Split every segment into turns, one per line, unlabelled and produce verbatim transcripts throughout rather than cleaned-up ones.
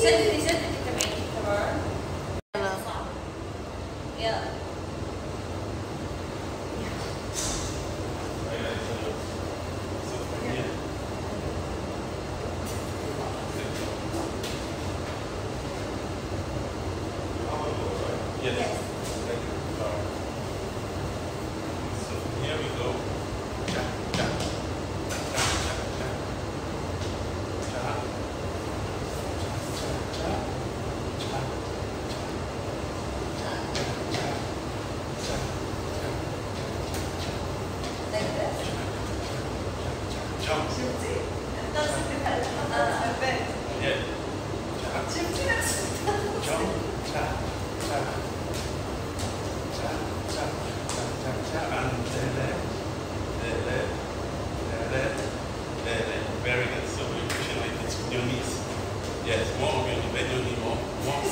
Very good. So we pushing like this with your knees. Yes, more of your knees. Bend your knee more. More.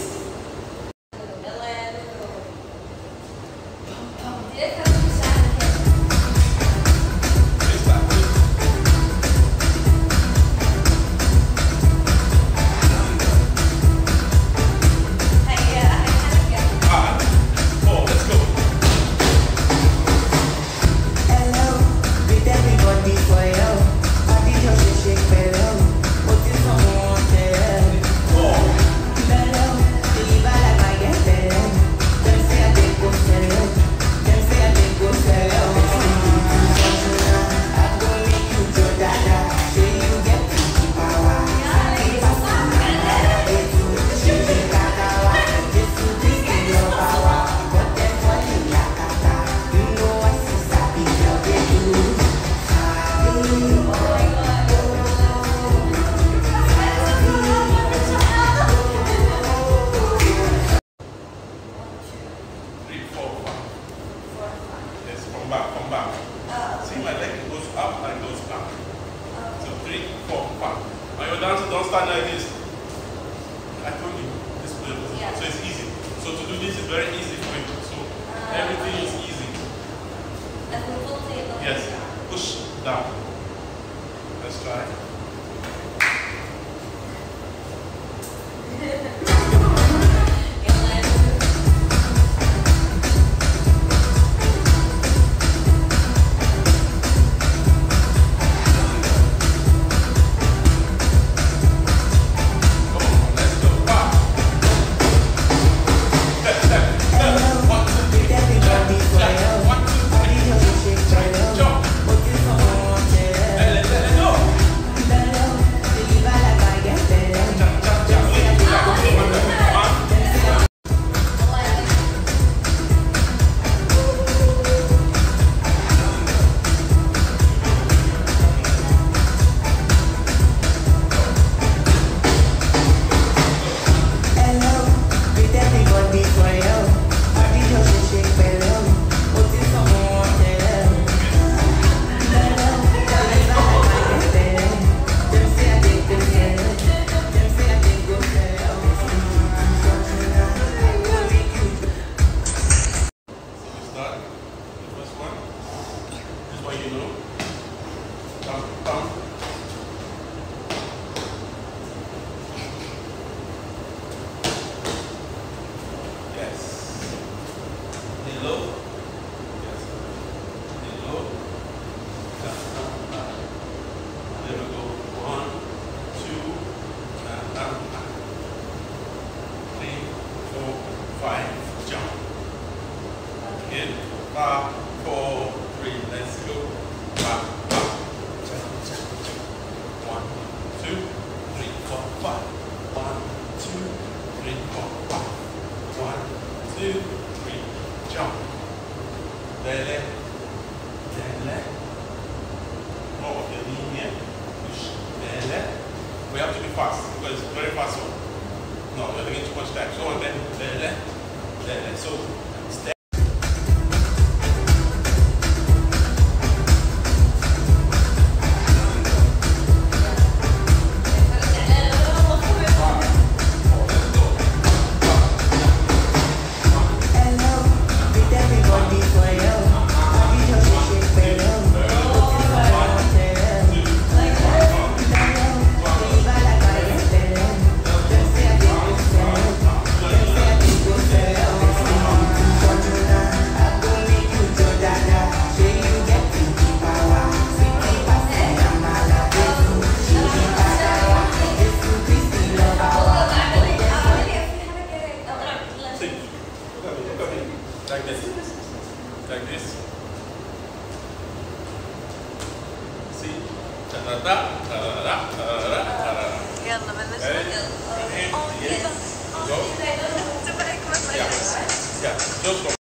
Don't stand like this. I told you this way, yeah. So it's easy. So to do this is very easy for you. So uh, everything is easy. Yes. Push down. Let's try. Five, four, three, let's go. Five, five. One, two, three, four, five. One, two, three, four, five. One, two, three, jump. Dele, dele. More of your knee here. Push, dele. We have to be fast because it's very fast one. No, we're taking too much time. So then, dele, dele. So step.
Yeah.
Ready? Right hand. Yes. Go. Yeah. Yeah. Just go.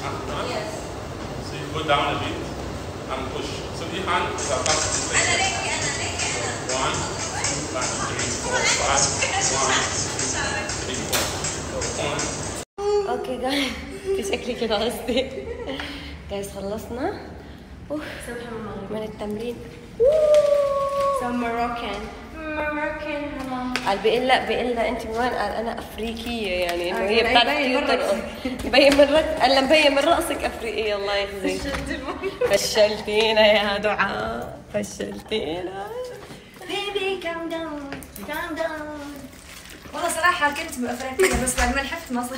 Uh-huh.
Yes.
So you go down a bit and push. So the hand is attached to the center. One, two, and three, four, five. One, two, three, four. One.
اوكي جايز بشكل كده قصدي. جايز خلصنا اوف من التمرين.
So Moroccan. Moroccan ماما.
قال بيقول لا بيقول لا انت من وين؟ قال انا افريقيه يعني انه هي
آه،
بتعرف
يبين
كيف
من
ترقص. يبين من رأس قال مبين من راسك افريقيه. الله يخزيك. فشلتينا يا دعاء فشلتينا.
Baby calm down, calm down. والله صراحة كنت بأفريقيا بس بعد ما لحقت مصر.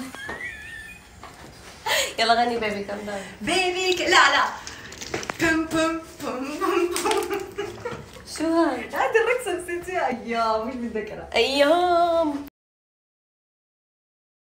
يلا غني بيبي كم داون.
بيبي ك... لا لا. بوم بوم بوم بوم بوم.
شو هاي؟
هذه الرقصة نسيتها. أيام مش متذكرة.
ايام